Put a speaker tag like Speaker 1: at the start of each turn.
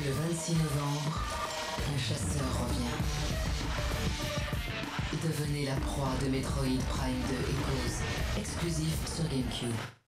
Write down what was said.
Speaker 1: Le 26 novembre, un chasseur revient. Devenez la proie de Metroid Prime 2 Echoes, exclusif sur GameCube.